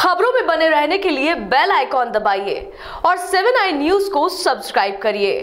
खबरों में बने रहने के लिए बेल आइकॉन दबाइए और 7 आई न्यूज को सब्सक्राइब करिए।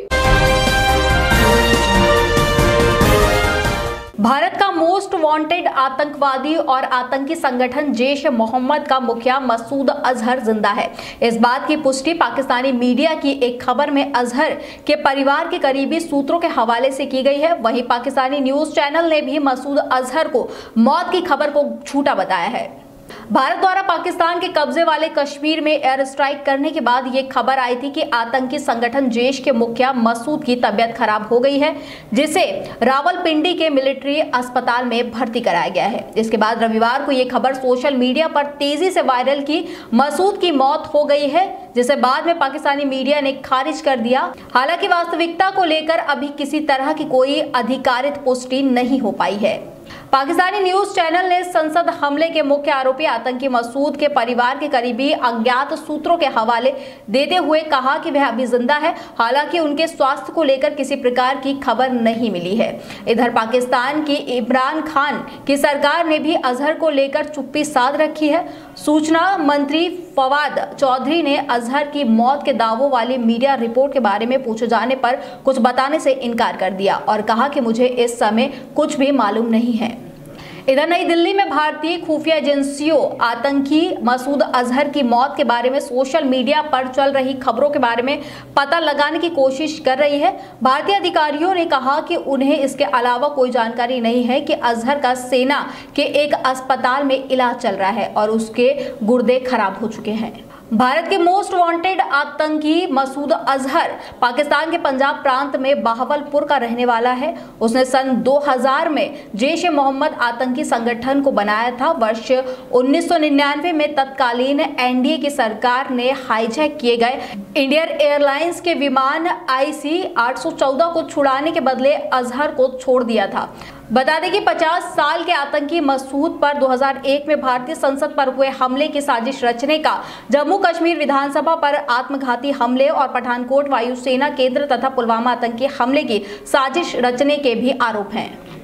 भारत का मोस्ट वांटेड आतंकवादी और आतंकी संगठन जैश ए मोहम्मद का मुखिया मसूद अजहर जिंदा है। इस बात की पुष्टि पाकिस्तानी मीडिया की एक खबर में अजहर के परिवार के करीबी सूत्रों के हवाले से की गई है। वहीं पाकिस्तानी न्यूज चैनल ने भी मसूद अजहर को मौत की खबर को झूठा बताया है। भारत द्वारा पाकिस्तान के कब्जे वाले कश्मीर में एयर स्ट्राइक करने के बाद ये खबर आई थी कि आतंकी संगठन जैश के मुखिया मसूद की तबीयत खराब हो गई है, जिसे रावलपिंडी के मिलिट्री अस्पताल में भर्ती कराया गया है। इसके बाद रविवार को ये खबर सोशल मीडिया पर तेजी से वायरल की मसूद की मौत हो गई है, जिसे बाद में पाकिस्तानी मीडिया ने खारिज कर दिया। हालांकि वास्तविकता को लेकर अभी किसी तरह की कोई अधिकारित पुष्टि नहीं हो पाई है। पाकिस्तानी न्यूज चैनल ने संसद हमले के मुख्य आरोपी आतंकी मसूद के परिवार के करीबी अज्ञात सूत्रों के हवाले देते हुए कहा कि वह अभी जिंदा है, हालांकि उनके स्वास्थ्य को लेकर किसी प्रकार की खबर नहीं मिली है। इधर पाकिस्तान की इमरान खान की सरकार ने भी अजहर को लेकर चुप्पी साध रखी है। सूचना मंत्री फवाद चौधरी ने अजहर की मौत के दावों वाली मीडिया रिपोर्ट के बारे में पूछे जाने पर कुछ बताने से इनकार कर दिया और कहा कि मुझे इस समय कुछ भी मालूम नहीं है। इधर नई दिल्ली में भारतीय खुफिया एजेंसियों आतंकी मसूद अजहर की मौत के बारे में सोशल मीडिया पर चल रही खबरों के बारे में पता लगाने की कोशिश कर रही है। भारतीय अधिकारियों ने कहा कि उन्हें इसके अलावा कोई जानकारी नहीं है कि अजहर का सेना के एक अस्पताल में इलाज चल रहा है और उसके गुर्दे खराब हो चुके हैं। भारत के मोस्ट वांटेड आतंकी मसूद अजहर पाकिस्तान के पंजाब प्रांत में बहावलपुर का रहने वाला है। उसने सन 2000 में जैश ए मोहम्मद आतंकी संगठन को बनाया था। वर्ष 1999 में तत्कालीन एनडीए की सरकार ने हाईजैक किए गए इंडियन एयरलाइंस के विमान IC 814 को छुड़ाने के बदले अजहर को छोड़ दिया था। बता दें कि 50 साल के आतंकी मसूद पर 2001 में भारतीय संसद पर हुए हमले की साजिश रचने का, जम्मू कश्मीर विधानसभा पर आत्मघाती हमले और पठानकोट वायुसेना केंद्र तथा पुलवामा आतंकी हमले की साजिश रचने के भी आरोप हैं।